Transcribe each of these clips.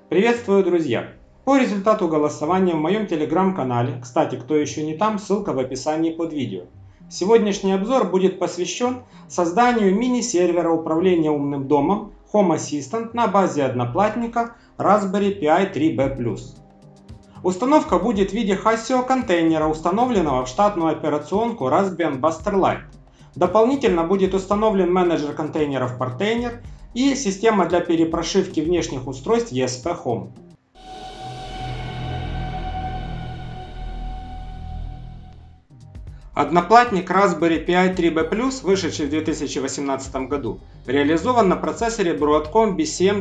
Приветствую, друзья! По результату голосования в моем телеграм-канале, кстати, кто еще не там, ссылка в описании под видео, сегодняшний обзор будет посвящен созданию мини-сервера управления умным домом Home Assistant на базе одноплатника Raspberry Pi 3B+. Установка будет в виде Hasio контейнера, установленного в штатную операционку Raspbian Buster Lite. Дополнительно будет установлен менеджер контейнеров Portainer и система для перепрошивки внешних устройств ESP Home. Одноплатник Raspberry Pi 3B+, вышедший в 2018 году, реализован на процессоре Broadcom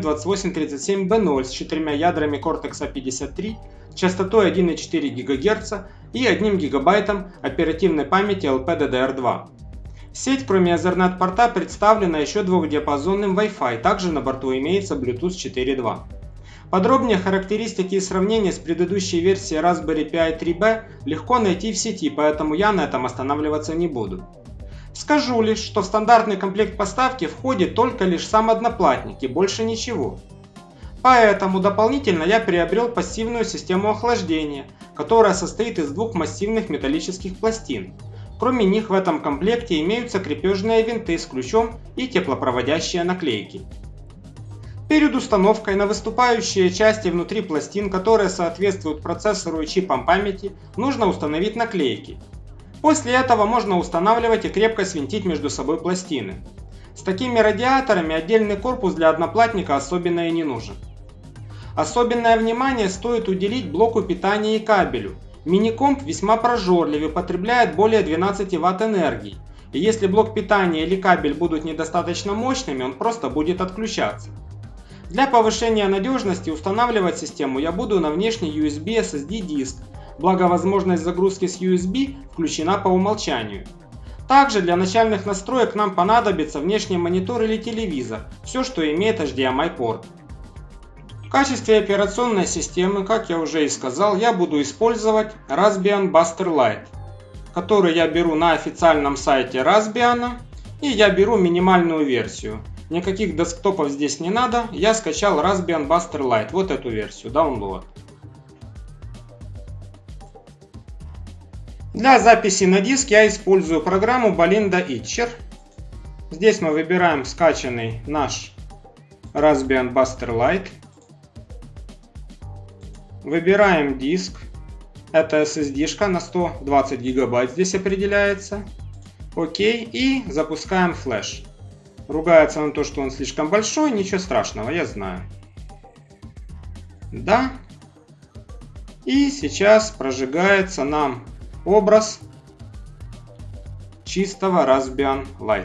BCM2837B0 с 4 ядрами Cortex-A53, частотой 1,4 ГГц и 1 ГБ оперативной памяти LPDDR2. Сеть, кроме Ethernet порта, представлена еще двухдиапазонным Wi-Fi, также на борту имеется Bluetooth 4.2. Подробнее характеристики и сравнения с предыдущей версией Raspberry Pi 3B легко найти в сети, поэтому я на этом останавливаться не буду. Скажу лишь, что в стандартный комплект поставки входит только лишь сам одноплатник и больше ничего. Поэтому дополнительно я приобрел пассивную систему охлаждения, которая состоит из двух массивных металлических пластин. Кроме них в этом комплекте имеются крепежные винты с ключом и теплопроводящие наклейки. Перед установкой на выступающие части внутри пластин, которые соответствуют процессору и чипам памяти, нужно установить наклейки. После этого можно устанавливать и крепко свинтить между собой пластины. С такими радиаторами отдельный корпус для одноплатника особенно и не нужен. Особенное внимание стоит уделить блоку питания и кабелю. Мини-комп весьма прожорлив и потребляет более 12 Вт энергии, и если блок питания или кабель будут недостаточно мощными, он просто будет отключаться. Для повышения надежности устанавливать систему я буду на внешний USB SSD диск, благо возможность загрузки с USB включена по умолчанию. Также для начальных настроек нам понадобится внешний монитор или телевизор, все что имеет HDMI порт. В качестве операционной системы, как я уже и сказал, я буду использовать Raspbian Buster Lite, который я беру на официальном сайте Raspbian, и я беру минимальную версию. Никаких десктопов здесь не надо, я скачал Raspbian Buster Lite, вот эту версию, download. Для записи на диск я использую программу Balinda Etcher. Здесь мы выбираем скачанный наш Raspbian Buster Lite. Выбираем диск, это SSD-шка на 120 гигабайт здесь определяется. Окей, и запускаем флеш. Ругается на то, что он слишком большой, ничего страшного, я знаю. Да. И сейчас прожигается нам образ чистого Raspbian Lite.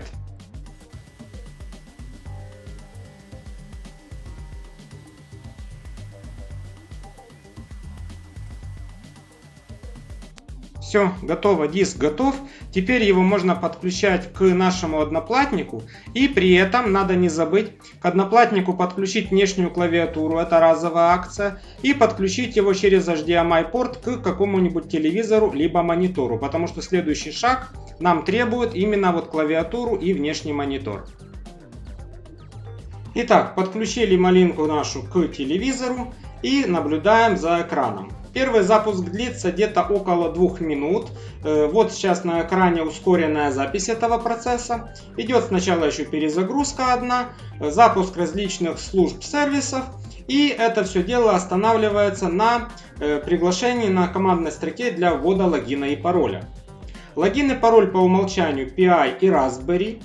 Все, готово, диск готов. Теперь его можно подключать к нашему одноплатнику. И при этом надо не забыть к одноплатнику подключить внешнюю клавиатуру, это разовая акция. И подключить его через HDMI порт к какому-нибудь телевизору либо монитору. Потому что следующий шаг нам требует именно вот клавиатуру и внешний монитор. Итак, подключили малинку нашу к телевизору и наблюдаем за экраном. Первый запуск длится где-то около 2 минут. Вот сейчас на экране ускоренная запись этого процесса. Идет сначала еще перезагрузка одна, запуск различных служб сервисов. И это все дело останавливается на приглашении на командной строке для ввода логина и пароля. Логин и пароль по умолчанию Pi и Raspberry.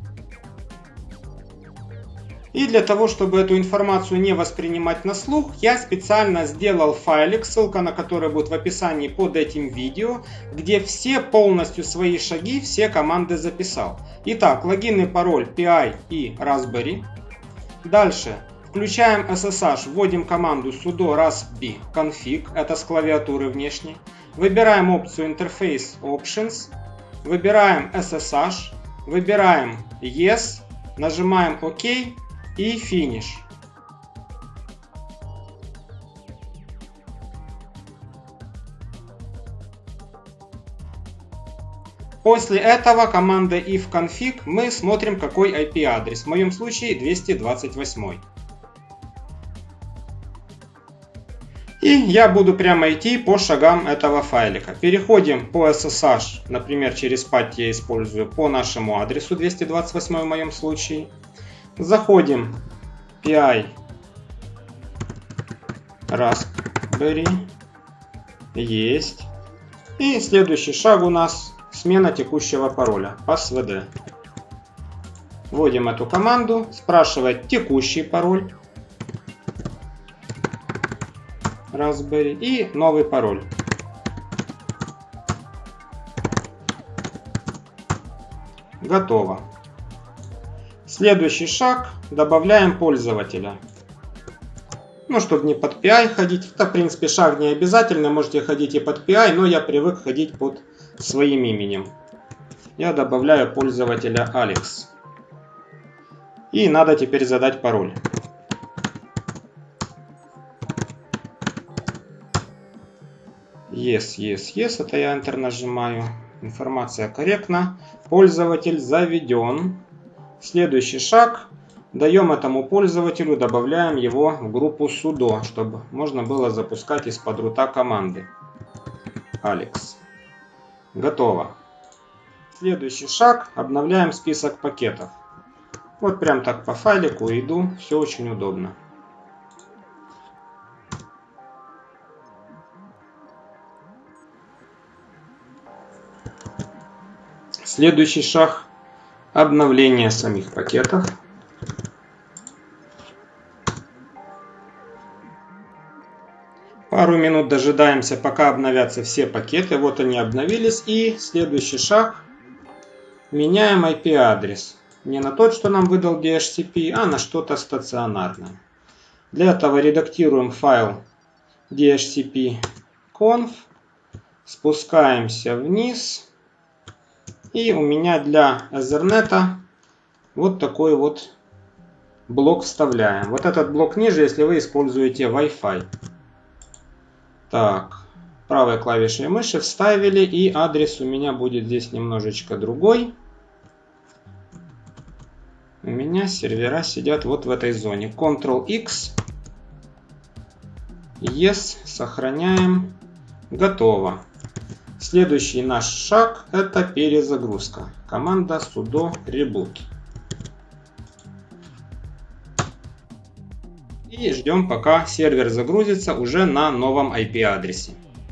И для того, чтобы эту информацию не воспринимать на слух, я специально сделал файлик, ссылка на который будет в описании под этим видео, где все полностью свои шаги, все команды записал. Итак, логин и пароль Pi и Raspberry. Дальше включаем SSH, вводим команду sudo raspi config, это с клавиатуры внешней. Выбираем опцию Interface Options, выбираем SSH, выбираем Yes, нажимаем ОК. И финиш. После этого команда ifconfig мы смотрим, какой IP адрес. В моем случае 228. И я буду прямо идти по шагам этого файлика. Переходим по SSH, например, через PAT я использую, по нашему адресу 228 в моем случае. Заходим PI Raspberry. Есть. И следующий шаг у нас смена текущего пароля. Passwd. Вводим эту команду. Спрашивает текущий пароль. Raspberry. И новый пароль. Готово. Следующий шаг. Добавляем пользователя. Ну, чтобы не под PI ходить. Это, в принципе, шаг не обязательно. Можете ходить и под PI, но я привык ходить под своим именем. Я добавляю пользователя Alex. И надо теперь задать пароль. Yes, yes, yes. Это я Enter нажимаю. Информация корректна. Пользователь заведен. Следующий шаг. Даем этому пользователю, добавляем его в группу sudo, чтобы можно было запускать из-под рута команды. Alex. Готово. Следующий шаг. Обновляем список пакетов. Вот прям так по файлику иду. Все очень удобно. Следующий шаг. Обновление самих пакетов. Пару минут дожидаемся, пока обновятся все пакеты. Вот они обновились. И следующий шаг. Меняем IP-адрес. Не на тот, что нам выдал DHCP, а на что-то стационарное. Для этого редактируем файл dhcp-conf. Спускаемся вниз. И у меня для Ethernet вот такой вот блок вставляем. Вот этот блок ниже, если вы используете Wi-Fi. Так, правой клавишей мыши вставили, и адрес у меня будет здесь немножечко другой. У меня сервера сидят вот в этой зоне. Ctrl-X. Yes, сохраняем. Готово. Следующий наш шаг — это перезагрузка. Команда sudo reboot. И ждем, пока сервер загрузится уже на новом IP-адресе.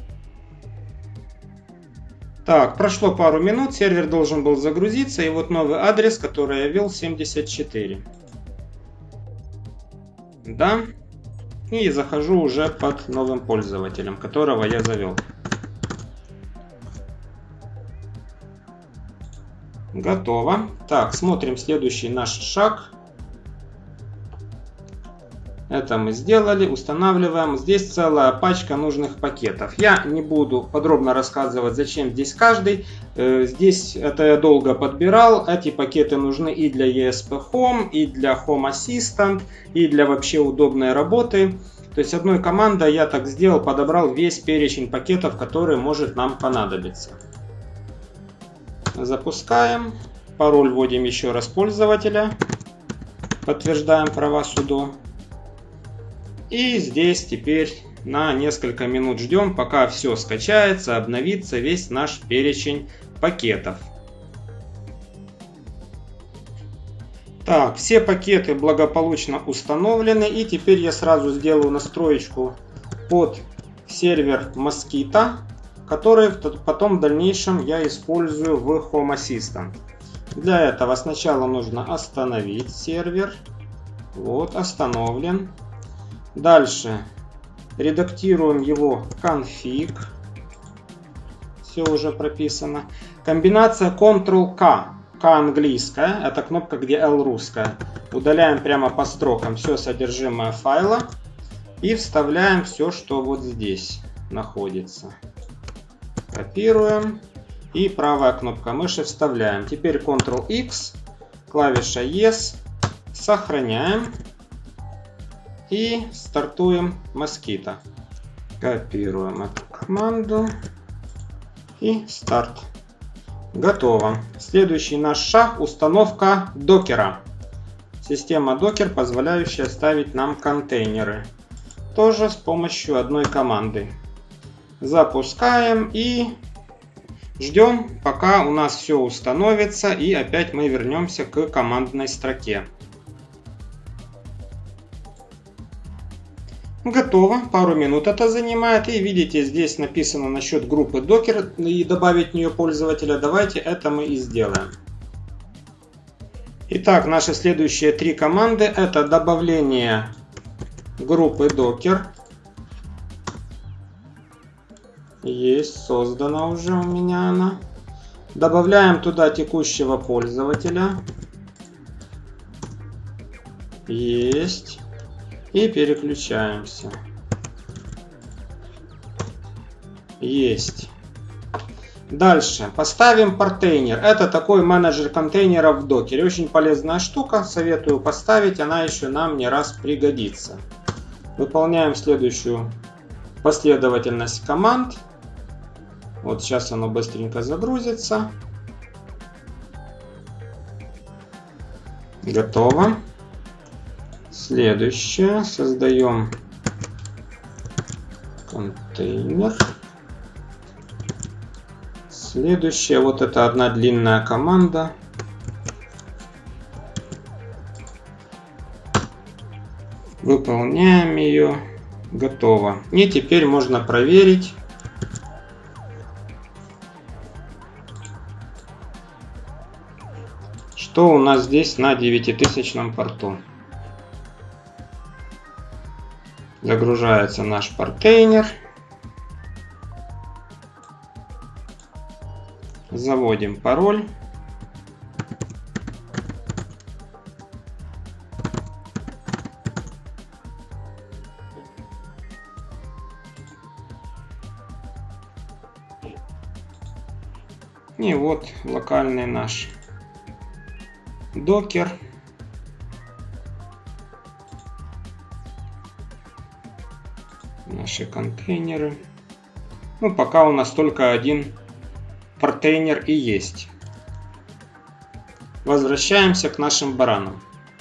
Так, прошло пару минут, сервер должен был загрузиться, и вот новый адрес, который я ввел, 74. Да. И захожу уже под новым пользователем, которого я завел. Готово. Так, смотрим следующий наш шаг. Это мы сделали, устанавливаем. Здесь целая пачка нужных пакетов. Я не буду подробно рассказывать, зачем здесь каждый. Здесь это я долго подбирал. Эти пакеты нужны и для ESP Home, и для Home Assistant, и для вообще удобной работы. То есть одной командой я так сделал, подобрал весь перечень пакетов, который может нам понадобиться. Запускаем. Пароль вводим еще раз пользователя. Подтверждаем права sudo. И здесь теперь на несколько минут ждем, пока все скачается, обновится весь наш перечень пакетов. Так, все пакеты благополучно установлены. И теперь я сразу сделаю настроечку под сервер Mosquito, который потом в дальнейшем я использую в Home Assistant. Для этого сначала нужно остановить сервер. Вот, остановлен. Дальше редактируем его конфиг. Все уже прописано. Комбинация Ctrl-K. K английская. Это кнопка, где L русская. Удаляем прямо по строкам все содержимое файла. И вставляем все, что вот здесь находится. Копируем. И правая кнопка мыши вставляем. Теперь Ctrl-X. Клавиша Yes. Сохраняем. И стартуем Mosquito. Копируем эту команду. И старт. Готово. Следующий наш шаг — установка докера. Система докер, позволяющая ставить нам контейнеры. тоже с помощью одной команды. Запускаем и ждем, пока у нас все установится, и опять мы вернемся к командной строке. Готово, пару минут это занимает, и видите, здесь написано насчет группы Docker и добавить в нее пользователя. Давайте это мы и сделаем. Итак, наши следующие три команды — это добавление группы Docker. Есть, создана уже у меня она. Добавляем туда текущего пользователя. Есть. И переключаемся. Есть. Дальше. Поставим портейнер. Это такой менеджер контейнеров в докере. Очень полезная штука. Советую поставить. Она еще нам не раз пригодится. Выполняем следующую последовательность команд. Вот сейчас оно быстренько загрузится. Готово. Следующее. Создаем контейнер. Следующее. Вот это одна длинная команда. Выполняем ее. Готово. И теперь можно проверить. Что у нас здесь на 9000 порту. Загружается наш портейнер. Заводим пароль. И вот локальный наш докер. Наши контейнеры. Ну, пока у нас только один портейнер и есть. Возвращаемся к нашим баранам.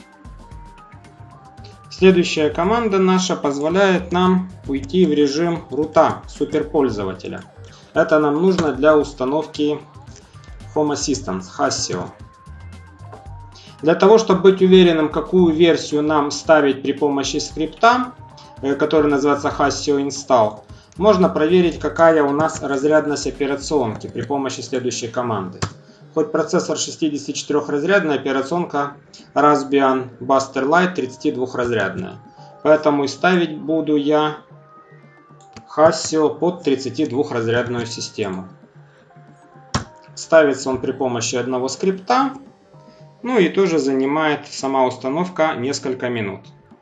Следующая команда наша позволяет нам уйти в режим рута суперпользователя. Это нам нужно для установки Home Assistant Hassio. Для того, чтобы быть уверенным, какую версию нам ставить при помощи скрипта, который называется Hassio Install, можно проверить, какая у нас разрядность операционки при помощи следующей команды. Хоть процессор 64-разрядная, операционка Raspbian Buster Lite 32-разрядная. Поэтому и ставить буду я Hassio под 32-разрядную систему. Ставится он при помощи одного скрипта. Ну и тоже занимает сама установка несколько минут.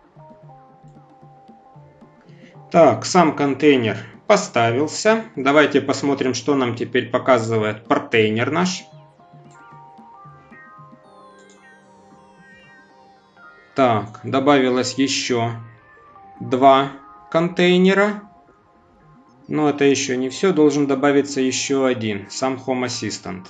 Так, сам контейнер поставился. Давайте посмотрим, что нам теперь показывает портейнер наш. Так, добавилось еще два контейнера. Но это еще не все. Должен добавиться еще один. Сам Home Assistant.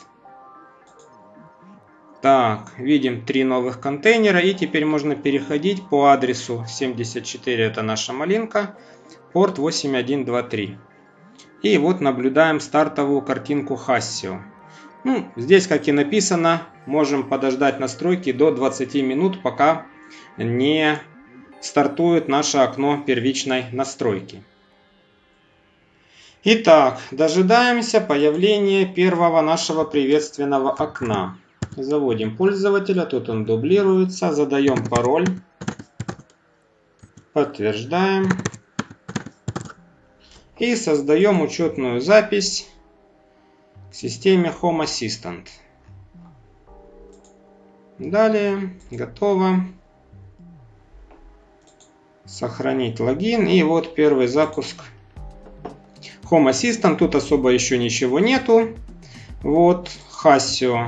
Так, видим 3 новых контейнера. И теперь можно переходить по адресу 74. Это наша малинка. Порт 8123. И вот наблюдаем стартовую картинку Hassio. Ну, здесь, как и написано, можем подождать настройки до 20 минут, пока не стартует наше окно первичной настройки. Итак, дожидаемся появления первого нашего приветственного окна. Заводим пользователя, тут он дублируется, задаем пароль, подтверждаем и создаем учетную запись к системе Home Assistant. Далее, готово. Сохранить логин, и вот первый запуск Home Assistant. Тут особо еще ничего нету. Вот Hassio.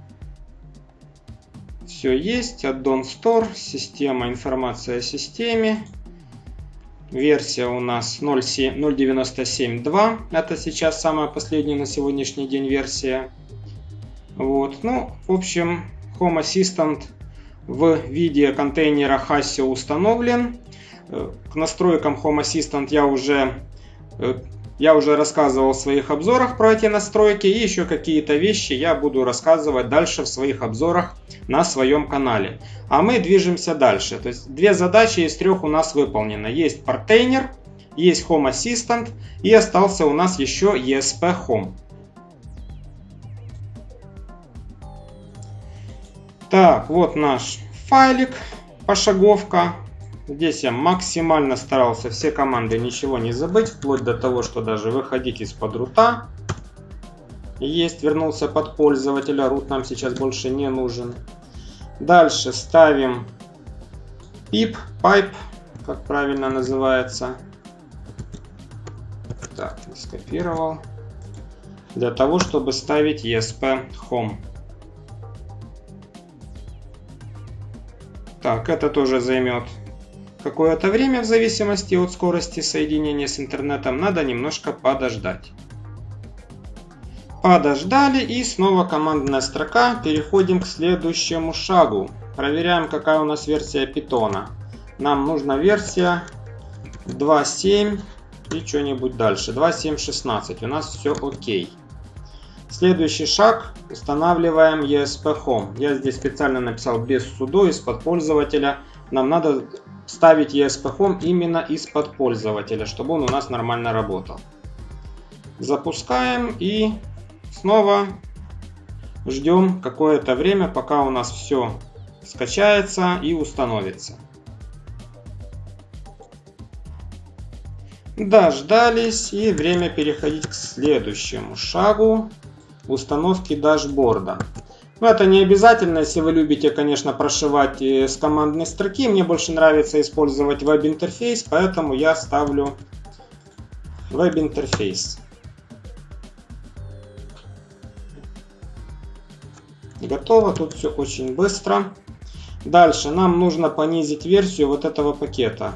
Все есть. Add-on Store. Система, информация о системе. Версия у нас 0.97.2. Это сейчас самая последняя на сегодняшний день версия. Вот. Ну, в общем, Home Assistant в виде контейнера Hassio установлен. К настройкам Home Assistant я уже рассказывал в своих обзорах про эти настройки, и еще какие-то вещи я буду рассказывать дальше в своих обзорах на своем канале. А мы движемся дальше. То есть 2 задачи из 3 у нас выполнены. Есть Portainer, есть Home Assistant и остался у нас еще ESP Home. Так, вот наш файлик, пошаговка. Здесь я максимально старался все команды ничего не забыть, вплоть до того, что даже выходить из-под рута. Есть, вернулся под пользователя, root нам сейчас больше не нужен. Дальше ставим pipe, как правильно называется. Так, скопировал. Для того, чтобы ставить ESP Home. Так, это тоже займет какое-то время в зависимости от скорости соединения с интернетом. Надо немножко подождать. Подождали, и снова командная строка. Переходим к следующему шагу. Проверяем, какая у нас версия Python. Нам нужна версия 2.7 и что-нибудь дальше. 2.7.16. У нас все окей. Следующий шаг. Устанавливаем ESP Home. Я здесь специально написал без sudo, из-под пользователя. Нам надо ставить ESP Home именно из-под пользователя, чтобы он у нас нормально работал. Запускаем и снова ждем какое-то время, пока у нас все скачается и установится. Дождались, и время переходить к следующему шагу установки дашборда. Но это не обязательно, если вы любите, конечно, прошивать с командной строки. Мне больше нравится использовать веб-интерфейс, поэтому я ставлю веб-интерфейс. Готово, тут все очень быстро. Дальше нам нужно понизить версию вот этого пакета.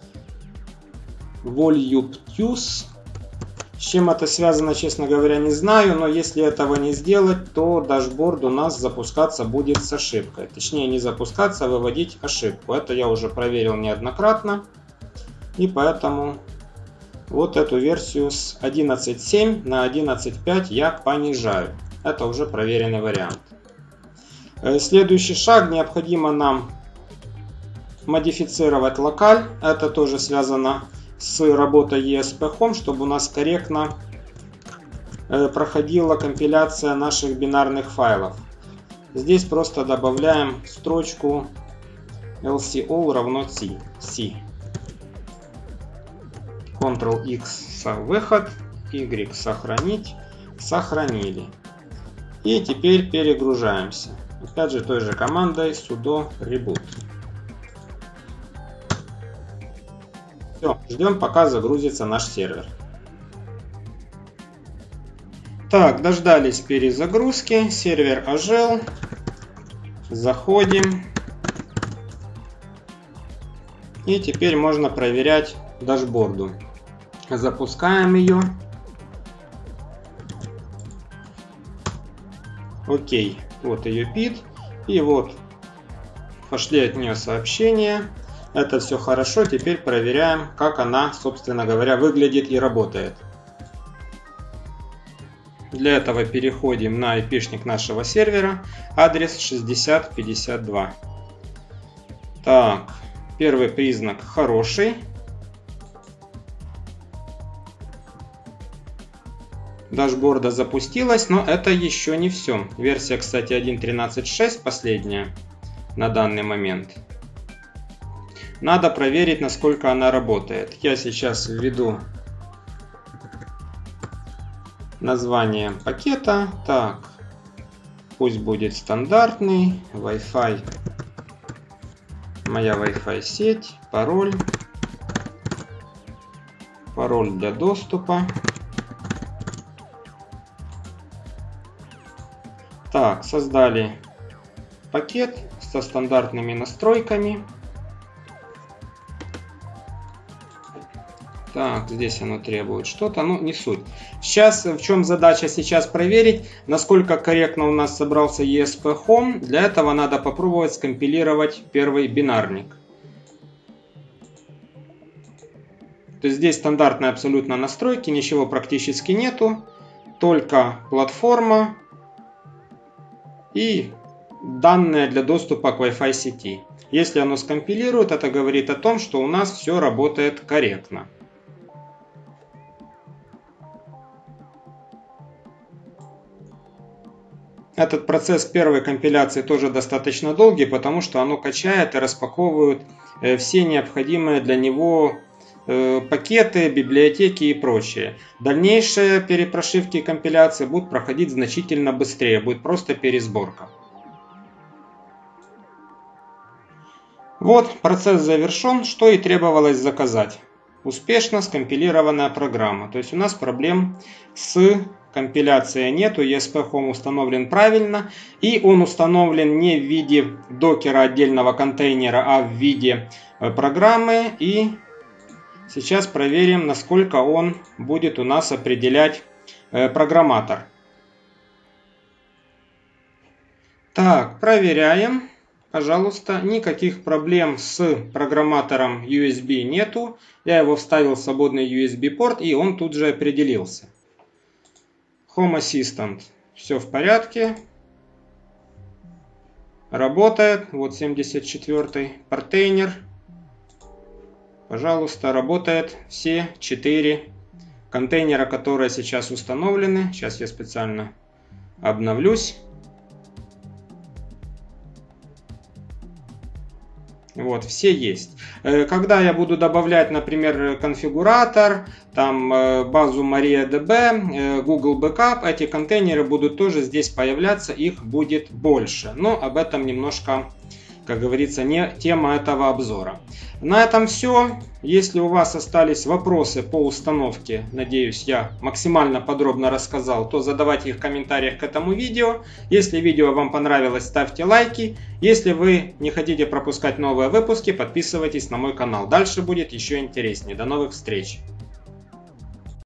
Voluptuous. С чем это связано, честно говоря, не знаю, но если этого не сделать, то дашборд у нас запускаться будет с ошибкой. Точнее, не запускаться, а выводить ошибку. Это я уже проверил неоднократно. И поэтому вот эту версию с 11.7 на 11.5 я понижаю. Это уже проверенный вариант. Следующий шаг. Необходимо нам модифицировать локаль. Это тоже связано с работой ESP Home, чтобы у нас корректно проходила компиляция наших бинарных файлов. Здесь просто добавляем строчку lcall равно c. Ctrl-X выход, Y сохранить, сохранили. И теперь перегружаемся. Опять же той же командой sudo reboot. Все, ждем, пока загрузится наш сервер. Так, дождались перезагрузки. Сервер ожил. Заходим. И теперь можно проверять дашборду. Запускаем ее. Окей. Вот ее PID. И вот пошли от нее сообщения. Это все хорошо. Теперь проверяем, как она, собственно говоря, выглядит и работает. Для этого переходим на IP-шник нашего сервера. Адрес 6052. Так, первый признак хороший. Дашборда запустилась, но это еще не все. Версия, кстати, 1.13.6 последняя на данный момент. Надо проверить, насколько она работает. Я сейчас введу название пакета. Так, пусть будет стандартный Wi-Fi. Моя Wi-Fi сеть, пароль. Пароль для доступа. Так, создали пакет со стандартными настройками. Так, здесь оно требует что-то, но не суть. Сейчас, в чем задача сейчас проверить, насколько корректно у нас собрался ESP Home. Для этого надо попробовать скомпилировать первый бинарник. То есть здесь стандартные абсолютно настройки, ничего практически нету, только платформа и данные для доступа к Wi-Fi сети. Если оно скомпилирует, это говорит о том, что у нас все работает корректно. Этот процесс первой компиляции тоже достаточно долгий, потому что оно качает и распаковывает все необходимые для него пакеты, библиотеки и прочее. Дальнейшие перепрошивки и компиляции будут проходить значительно быстрее, будет просто пересборка. Вот, процесс завершен, что и требовалось заказать. Успешно скомпилированная программа. То есть у нас проблем с компиляцией нету, ESP Home установлен правильно. И он установлен не в виде докера отдельного контейнера, а в виде программы. И сейчас проверим, насколько он будет у нас определять программатор. Так, проверяем. Пожалуйста, никаких проблем с программатором USB нету. Я его вставил в свободный USB порт, и он тут же определился. Home Assistant. Все в порядке. Работает. Вот 74-й портейнер. Пожалуйста, работает все 4 контейнера, которые сейчас установлены. Сейчас я специально обновлюсь. Вот, все есть. Когда я буду добавлять, например, конфигуратор, там базу MariaDB, Google Backup, эти контейнеры будут тоже здесь появляться, их будет больше. Но об этом немножко, как говорится, не тема этого обзора. На этом все. Если у вас остались вопросы по установке, надеюсь, я максимально подробно рассказал, то задавайте их в комментариях к этому видео. Если видео вам понравилось, ставьте лайки. Если вы не хотите пропускать новые выпуски, подписывайтесь на мой канал. Дальше будет еще интереснее. До новых встреч!